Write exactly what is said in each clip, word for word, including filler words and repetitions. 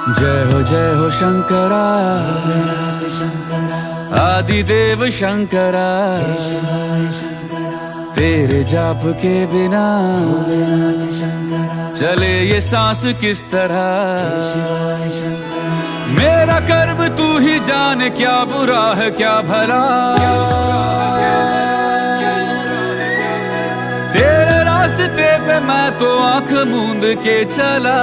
जय हो जय हो शंकरा, आदिदेव शंकरा, तेरे जाप के बिना चले ये सांस किस तरह। मेरा कर्म तू ही जाने, क्या बुरा है क्या भला। तेरे रास्ते पे मैं तो आंख मूंद के चला,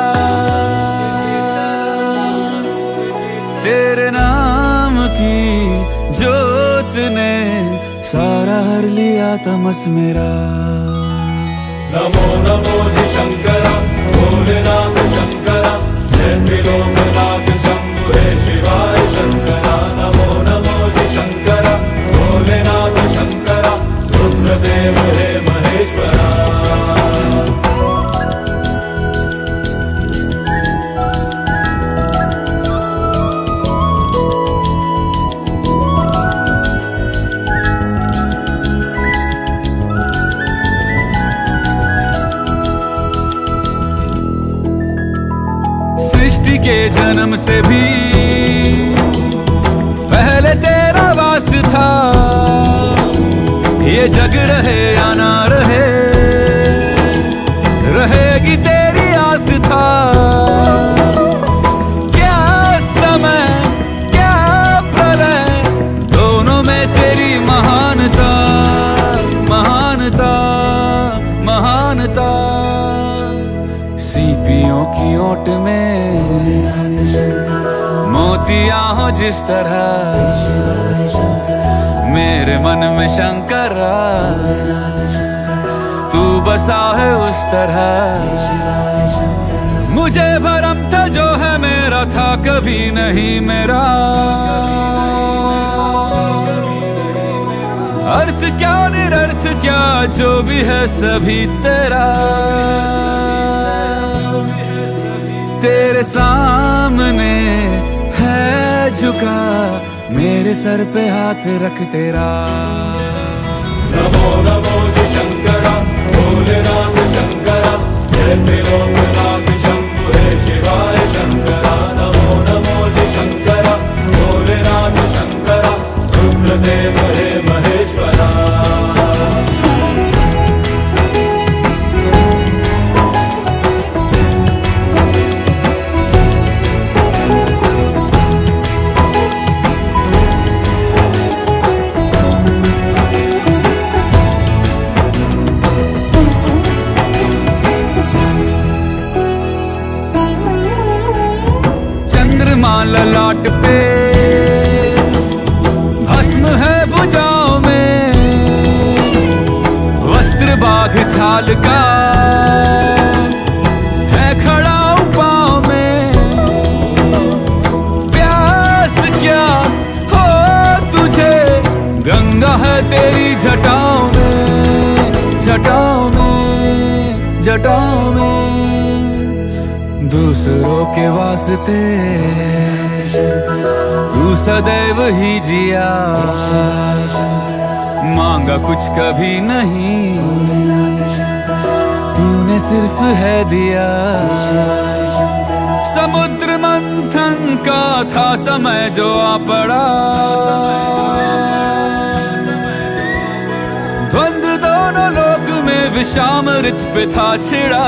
तेरे नाम की जोत ने सारा हर लिया तमस मेरा। नमो नमो जी शंकरा, भोलेनाथ शंकरा, जय त्रिलोकनाथ शंभु हे शिवाय शंकरा। नमो नमो जी शंकरा, भोलेनाथ शंकरा, रुद्रदेव हे महेश्वरा। सृष्टि के जन्म से भी पहले तेरा वास था। ये जग रहे या ना रहे, रहेगी तेरी आस था। क्या समय क्या प्रलय, दोनों में तेरी महानता, महानता, महानता। सीपियों की ओट में मोतियां हो जिस तरह, मेरे मन में शंकरा तू बसा है उस तरह। मुझे भरम था जो है मेरा था कभी नहीं मेरा। अर्थ क्या निरर्थ क्या जो भी है सभी तेरा। तेरे सामने है झुका, मेरे सर पे हाथ रख तेरा। नमो नमो जी शंकरा, भोलेनाथ शंकरा, जय त्रिलोकनाथ शंभु हे शिवाय शंकरा। नमो नमो जी शंकरा, भोलेनाथ शंकरा, रुद्रदेव हे महेश्वरा। ललाट पे भस्म है भुजाओं में, वस्त्र बाघ छाल का है खड़ा पाँव में। प्यास क्या हो तुझे, गंगा है तेरी जटाओं में, जटाओं में, जटाओं में। दूसरों के वास्ते तू सदैव ही जिया, मांगा कुछ कभी नहीं, तूने सिर्फ है दिया। समुद्र मंथन का था समय जो आ पड़ा, द्वंद्व दोनों लोक में विषामृत पे था छिड़ा।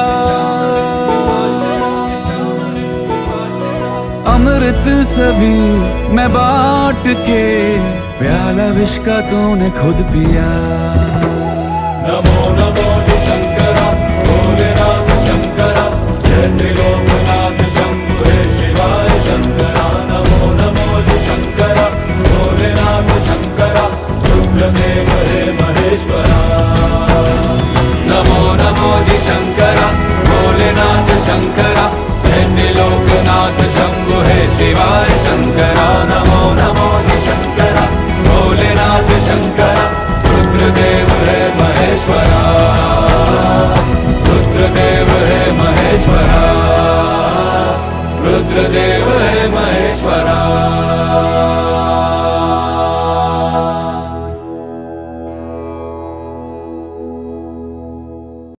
अमृत सभी मैं बांट के, प्याला विष का तूने खुद पिया। नमो नमो जी शंकरा, भोलेनाथ शंकरा, जय त्रिलोकनाथ शंभु हे शिवाय शंकरा। नमो नमो जी शंकरा, भोलेनाथ शंकरा, रुद्रदेव हे महेश्वरा। नमो नमो जी शंकरा, भोलेनाथ शंकरा, जय त्रिलोकनाथ शंभु हे शिवाय शंकरा। नमो नमो जी शंकरा, भोलेनाथ शंकरा, रुद्रदेव हे महेश्वरा, रुद्रदेव हे महेश्वरा, रुद्रदेव